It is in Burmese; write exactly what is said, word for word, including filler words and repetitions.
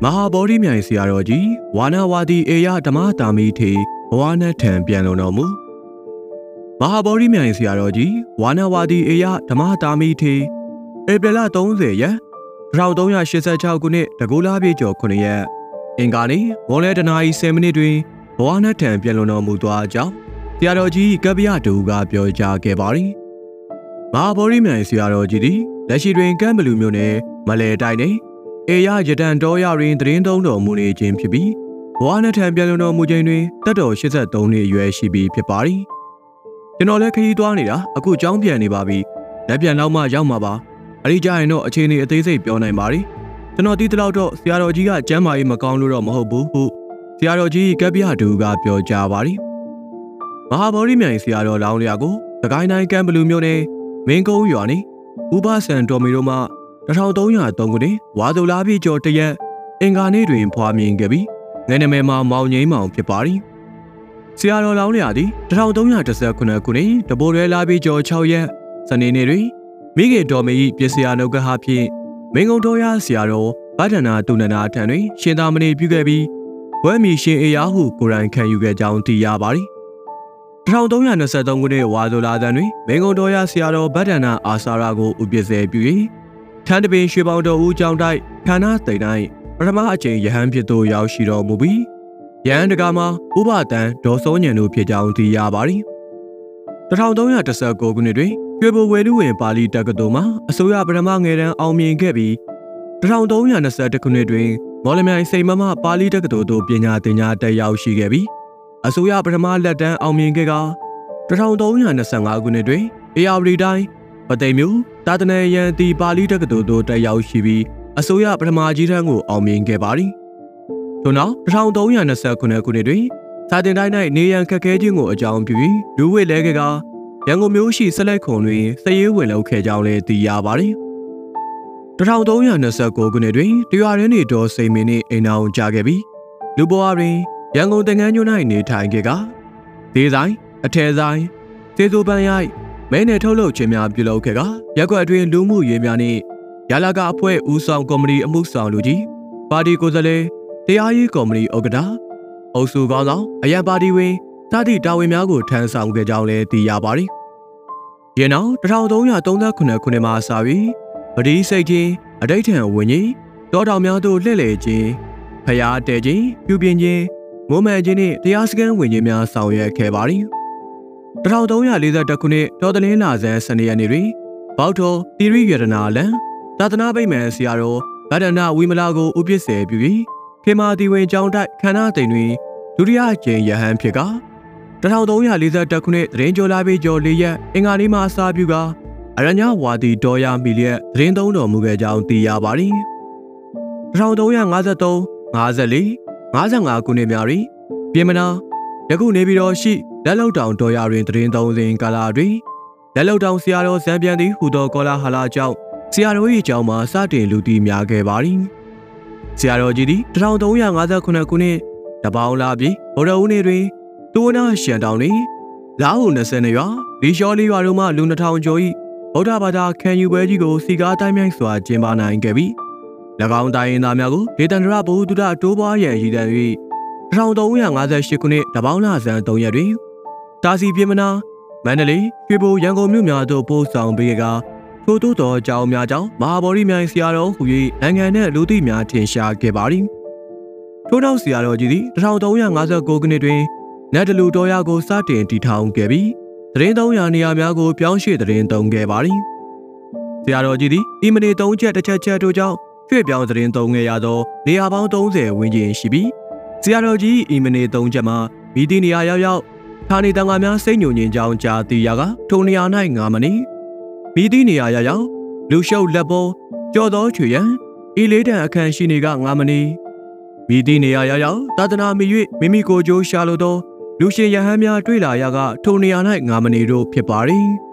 မဟာဗောဓိမြိုင်ဆရာတော်ကြီးဝါနာဝါဒီအေယဓမ္မတာမီထေဘဝနဲ့ထံပြန်လုံတော်မူမဟာဗောဓိမြိုင်ဆရာတော်ကြီးဝါနာဝါဒီအေယဓမ္မတာမီထေဧပြီလသုံးဆယ်ရက်တစ်ထောင်သုံးရာရှစ်ဆယ့်ခြောက်ခုနှစ်တကူလာပြည့်ကျော်ခုနှစ်ရက်အင်္ဂါနေ့မွန်လဲတနာရီဆယ်မိနစ်တွင်ဘဝနဲ့ထံပြန်လုံတော်မူသွားကြောင်းဆရာတော်ကြီးကပ္ပယတူကပြောကြားခဲ့ပါသည်မဟာဗောဓိမြိုင်ဆရာတော်ကြီးသည်လက်ရှိတွင်ကံဘလူမျိုးနယ်မလဲတိုင်းတွင်အေရရတန်တော်ရရင်တရင်သုံးတော်မူနေခြင်းဖြစ်ပြီးဘဝနဲ့ထံပြန်လုံတော်မူခြင်းတွင်တက်တော်ရှစ်ဆယ့်သုံးနှစ်အရွယ်ရှိပြီးဖြစ်ပါသည်ကျွန်တော်လည်းခရီးသွားနေတာအခုကြောင်းပြန်နေပါပြီလက်ပြန်တော့မှရောက်မှာပါအဲ့ဒီကြရင်တော့အခြေအနေအသေးစိတ်ပြောနိုင်ပါသည်ကျွန်တော်တီးတလောက်တော့ဆရာတော်ကြီးကကျမ်းမာရေးမကောင်းလို့တော့မဟုတ်ဘူးဟုဆရာတော်ကြီးကပ္ပယတူကပြောကြားပါသည်မဟာဗောဓိမြိုင်ဆရာတော်လောင်းလျာကိုသခိုင်းတိုင်းကံဘလူမျိုးနယ်မင်းကုန်းရွာနေဥပဆန်တော်မီတို့မှတစ်ထောင်သုံးရာသုံးခုနှစ်ဝါသူလာပြည့်ကျော်တရက်အင်္ဂါနေ့တွင်ဖွာမြင်ခဲ့ပြီးငယ်နမယ်မှာမောင်ငိမ့်မောင်ဖြစ်ပါသည်ဆရာတော်လောင်းလျာသည်တစ်ထောင်သုံးရာတစ်ဆယ်ခုနှစ်ခုနှစ်တပိုးရဲလာပြည့်ကျော်ခြောက်ရက်စနေနေ့တွင်မိခင်တော်မီပစ္စယနုကဟာဖြင့်မင်းကုန်းတော်ရဆရာတော်ဗဒ္ဒနာတုဏနာထံတွင်ရှင်သာမဏေပြုခဲ့ပြီးဝဲမီရှင်အေယာဟုကိုယ်တိုင်ခံယူခဲ့ကြောင်းသိရပါသည်တစ်ထောင်သုံးရာနှစ်ဆယ်သုံးခုနှစ်ဝါသူလာတန်တွင်မင်းကုန်းတော်ရဆရာတော်ဗဒ္ဒနာအာစာရကိုဥပစ္စေပြု၍ထန်းတပင်ရွှေပေါင်တော်ဦးကျောင်းတိုက်ခန္ဓာသိမ့်တိုင်းပထမအကြိမ်ယဟန်ဖြစ်သို့ရောက်ရှိတော်မူပြီးယဟန်တကာမှာဥပဒံဒေါ်စောညံတို့ဖြစ်ကြောင်းသိရပါသည်တစ်ထောင်သုံးရာတစ်ဆယ်ကိုခုနှစ်တွင်ရွှေဘိုဝေလူဝင်ပါဠိတက္ကသိုလ်မှာအစိုးရပထမငယ်တန်းအောင်မြင်ခဲ့ပြီးတစ်ထောင်သုံးရာနှစ်ဆယ်တစ်ခုနှစ်တွင်မော်လမြိုင်စိန်မမပါဠိတက္ကသိုလ်သို့ပညာသင်ကြားတက်ရောက်ရှိခဲ့ပြီးအစိုးရပထမလက်တန်းအောင်မြင်ခဲ့ကတစ်ထောင်သုံးရာနှစ်ဆယ်ငါးခုနှစ်တွင်အေရဝတီတိုင်းပသိမ်မြို့တာတနယံတီပါဠိတက္ကသိုလ်သို့တက်ရောက်ရှိပြီးအစိုးရပထမကြီးတန်းကိုအောင်မြင်ခဲ့ပါသည်ထို့နောက်တစ်ထောင်သုံးရာနှစ်ဆယ်ခုနှစ်ခုနှစ်တွင်စာတင်တိုင်း၌နေရန်ခက်ခဲခြင်းကိုအကြောင်းပြုပြီးလူဝိလဲကကရန်ကုန်မြို့ရှိဆက်လက်ခုံတွင်စည်ရေးဝင်လုပ်ခဲ့ကြောင်းလည်းသိရပါသည်တစ်ထောင်သုံးရာနှစ်ဆယ်ကိုခုနှစ်တွင်တရွာရင်းနေတော်စိန်မင်းနှင့်အိမ်အောင်ကြခဲ့ပြီးလူဘွားတွင်ရန်ကုန်သင်္ကန်းကျွန်း၌နေထိုင်ခဲ့ကဒေဆိုင်အထယ်ဆိုင်စေသူပန်းရိုက်မဲနယ်ထုတ်လုပ်ခြင်းများပြုလုပ်ခဲ့ကရက်ကွက်အတွင်းလူမှုရေးများနှင့်ရလာကအဖွဲ့ဦးဆောင်ကော်မတီအမှုဆောင်လူကြီးပါတီကိုယ်စားလှယ်တရားရေးကော်မတီဥက္ကဋ္ဌအုပ်စုခေါင်းဆောင်အရန်ပါတီဝင်စသည့်တာဝန်များကိုထမ်းဆောင်ခဲ့ကြောင်းလည်းသိရပါသည်။ယင်းနောက်တစ်ထောင်သုံးရာသုံးဆယ်ခုနှစ်ခုနှစ်မှစပြီးပတိစိတ်ချင်းအဋိဋ္ဌံဝิญဉ်တောတောင်များသို့လှည့်လည်ခြင်းဖျားတဲခြင်းပြုပြင်ခြင်းမုံမှန်ခြင်းနှင့်တရားစခန်းဝิญဉ်များဆောင်ရွက်ခဲ့ပါသည်။တစ်ထောင်သုံးရာလေးဆယ်တစ်ခုနှစ်တော်တလင်းလာဇန်စနေရက်နေ့တွင်ဘောက်တော်သီရိယရနာလံသာသနာ့ဗိမာန်ဆရာတော်ဗဒ္ဒနာဝိမလာကိုဥပစ္စေပြုပြီးခေမာတီဝင်ကျောင်းတိုက်ခန္ဓာသိမ်တွင်ဒုတိယအကြိမ်ယဟန်ဖြစ်ကတစ်ထောင်သုံးရာလေးဆယ်တစ်ခုနှစ်သတင်းကျော်လာပြီးကျော်လေးရက်အင်္ဂါနေ့မှအစာပြုကအရညဝါဒီတော်ရမီလျက်သတင်းသုံးတော်မူခဲ့ကြောင်းသိရပါသည်တစ်ထောင်သုံးရာငါးဆယ်သုံး ငါးဆယ်လေး ငါးဆယ်ငါးခုနှစ်များတွင်ပြင်မနာယခုနေပြည်တော်ရှိလက်လောက်တောင်တော်ရတွင်သတင်းသုံးစဉ်ကာလတွင်လက်လောက်တောင်ဆရာတော်ဇံပြန်သည်ဟူသောကောလာဟလာကြောင့်ဆရာတော်၏ကျောင်းမှာစတင်လူတီများခဲ့ပါသည်ဆရာတော်ကြီးသည်တစ်ထောင်သုံးရာငါးဆယ်ခုနှစ်ခုနှစ်တပေါင်းလာပြီးဗုဒ္ဓဦးနေ့တွင်တူဝနာရှန်တောင်တွင်လာဟုနှစ်ဆယ်နှစ်ရွာလီရှောလေးရွာတို့မှလူနှစ်ထောင်ကျော်၏ဗုဒ္ဓဘာသာခံယူပွဲကြီးကိုစီကားတိုင်းမြိုင်စွာကျင်းပနိုင်ခဲ့ပြီး၎င်းတိုင်းရင်းသားများကိုဒေသန္တရဘုဒ္ဓတိုးပွားရန်ရည်တည်၍တစ်ထောင်သုံးရာငါးဆယ်ရှစ်ခုနှစ်တပေါင်းလဆန်းသုံးရက်တွင်တာစီပြင်းမနာမန္တလေးရွှေဘိုရန်ကုန်မြို့များသို့ပို့ဆောင်ပေးကထို့သို့သောအကြောင်းများကြောင့်မဟာဗောဓိမြိုင်ဆရာတော်ဟူ၍နိုင်ငံနှင့်လူသိများထင်ရှားခဲ့ပါသည်ထို့နောက်ဆရာတော်ကြီးသည်တစ်ထောင်သုံးရာငါးဆယ်ကိုခုနှစ်တွင်နတ်တလူတော်ရကိုစတင်တည်ထောင်ခဲ့ပြီးသတင်းသုံးရာနေရာများကိုပြောင်းရွှေ့သတင်းသုံးခဲ့ပါသည်ဆရာတော်ကြီးသည်ဤမနေသုံးချက်တစ်ချက်ချက်တို့ကြောင့်ရွှေ့ပြောင်းသတင်းသုံးခဲ့ရသောနေရာပေါင်းသုံးဆယ်ဝန်းကျင်ရှိပြီးဆရာတော်ကြီးဤမနေသုံးချက်မှာမိသည့်နေရာရောက်ရောက်ဌာနေတန်ခါများစိတ်ညိုငြင်ကြောင်းကြားသိရကထိုနေရာ၌ငါမနေမိသည့်နေရာရောက်ရောက်လူရှုပ်လက်ပေါ်ကြော်သောချွေရန်ဤလေးတန်အခန့်ရှိနေကငါမနေမိသည့်နေရာရောက်ရောက်သာသနာမီ၍မိမိကိုယ်ကျိုးရှာလိုသောလူရှင်ယဟန်များတွေ့လာရကထိုနေရာ၌ငါမနေတို့ဖြစ်ပါသည်